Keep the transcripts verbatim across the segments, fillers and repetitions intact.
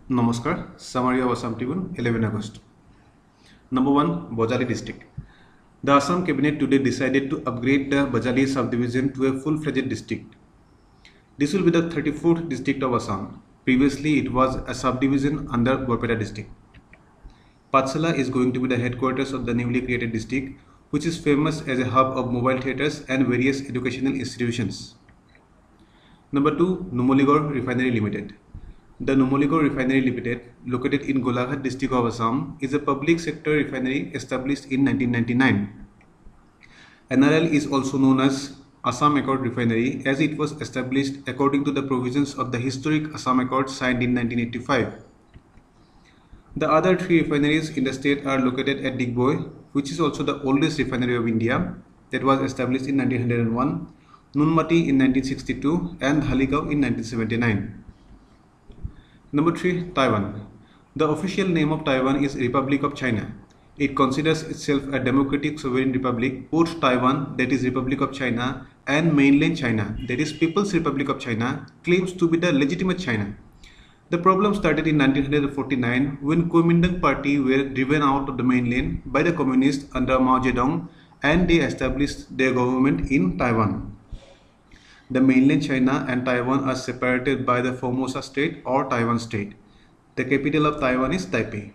Namaskar, summary of Assam Tribune, eleven August. Number one, Bojali district. The Assam cabinet today decided to upgrade the Bojali subdivision to a full-fledged district. This will be the thirty-fourth district of Assam. Previously, it was a subdivision under Borpeta district. Patsala is going to be the headquarters of the newly created district, which is famous as a hub of mobile theatres and various educational institutions. Number two, Numaligarh Refinery Limited. The Numaligarh Refinery Limited, located in Golaghat district of Assam, is a public sector refinery established in nineteen ninety-nine. N R L is also known as Assam Accord Refinery as it was established according to the provisions of the historic Assam Accord signed in nineteen eighty-five. The other three refineries in the state are located at Digboi, which is also the oldest refinery of India, that was established in nineteen oh one, Nunmati in nineteen sixty-two, and Dhaligao in nineteen seventy-nine. Number three, Taiwan. The official name of Taiwan is Republic of China. It considers itself a democratic sovereign republic. Both Taiwan, that is Republic of China, and mainland China, that is People's Republic of China, claims to be the legitimate China. The problem started in nineteen forty-nine when Kuomintang party were driven out of the mainland by the communists under Mao Zedong, and they established their government in Taiwan. The mainland China and Taiwan are separated by the Formosa Strait or Taiwan Strait. The capital of Taiwan is Taipei.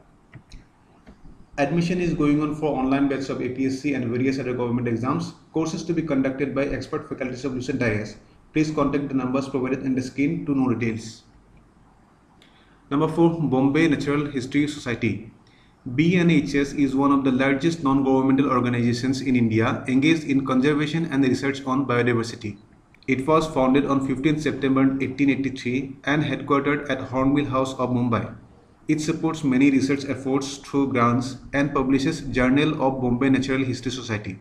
Admission is going on for online batch of A P S C and various other government exams. Courses to be conducted by expert faculties of Lucent I A S. Please contact the numbers provided in the screen to know details. Number four, Bombay Natural History Society. B N H S is one of the largest non-governmental organizations in India engaged in conservation and research on biodiversity. It was founded on fifteenth September eighteen eighty-three and headquartered at Hornbill House of Mumbai. It supports many research efforts through grants and publishes Journal of Bombay Natural History Society.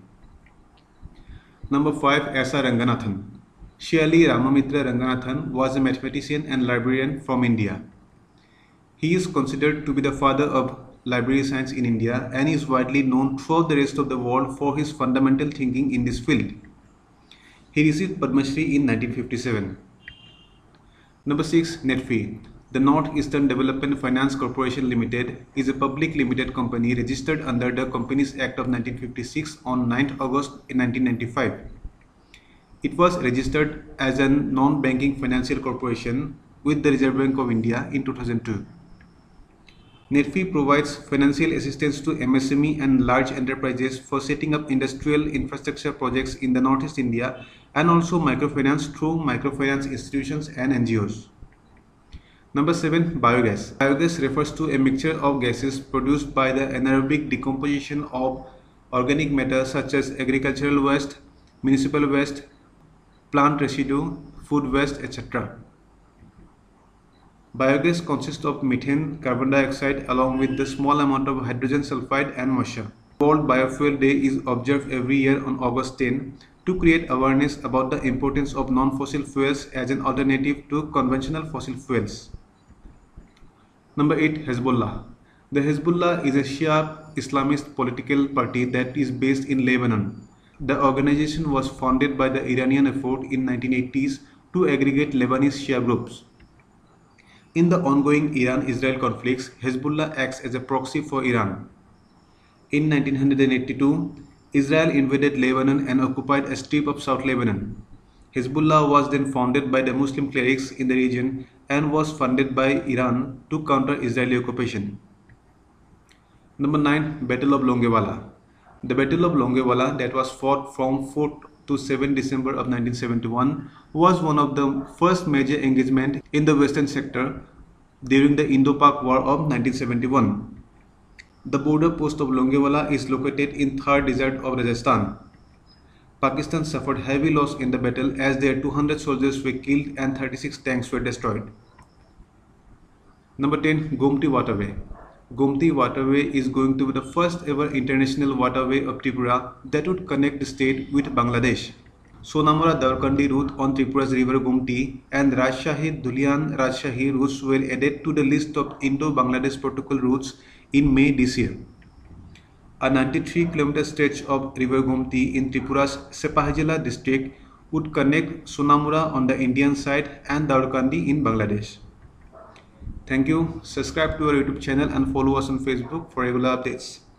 Number five, S R Ranganathan. Shyali Ramamitra Ranganathan was a mathematician and librarian from India. He is considered to be the father of library science in India and is widely known throughout the rest of the world for his fundamental thinking in this field. He received Padma Shri in nineteen fifty-seven. Number six, Netfi. The North Eastern Development Finance Corporation Limited is a public limited company registered under the Companies Act of nineteen fifty-six on ninth August nineteen ninety-five. It was registered as a non-banking financial corporation with the Reserve Bank of India in two thousand two. Netfi provides financial assistance to M S M E and large enterprises for setting up industrial infrastructure projects in the Northeast India and also microfinance through microfinance institutions and N G Os. Number seven, Biogas. Biogas refers to a mixture of gases produced by the anaerobic decomposition of organic matter such as agricultural waste, municipal waste, plant residue, food waste, et cetera. Biogas consists of methane, carbon dioxide along with the small amount of hydrogen sulfide and moisture. World Biofuel Day is observed every year on August tenth to create awareness about the importance of non-fossil fuels as an alternative to conventional fossil fuels. Number eight, Hezbollah. The Hezbollah is a Shia Islamist political party that is based in Lebanon. The organization was founded by the Iranian effort in nineteen eighties to aggregate Lebanese Shia groups. In the ongoing Iran-Israel conflicts, Hezbollah acts as a proxy for Iran. In nineteen eighty-two, Israel invaded Lebanon and occupied a strip of South Lebanon. Hezbollah was then founded by the Muslim clerics in the region and was funded by Iran to counter Israeli occupation. Number nine, Battle of Longewala. The Battle of Longewala, that was fought from fourth to seventh December of nineteen seventy-one, was one of the first major engagement in the western sector during the Indo-Pak War of nineteen seventy-one. The border post of Longewala is located in Thar Desert of Rajasthan. Pakistan suffered heavy loss in the battle as their two hundred soldiers were killed and thirty-six tanks were destroyed. Number ten, Gomti Waterway. Gomti Waterway is going to be the first ever international waterway of Tripura that would connect the state with Bangladesh. Sonamura Daurkandi route on Tripura's river Gomti and Rajshahi Dhulian Rajshahi routes were added to the list of Indo-Bangladesh protocol routes in May this year. A ninety-three kilometer stretch of river Gomti in Tripura's Sepahijala district would connect Sonamura on the Indian side and Daurkandi in Bangladesh. Thank you. Subscribe to our YouTube channel and follow us on Facebook for regular updates.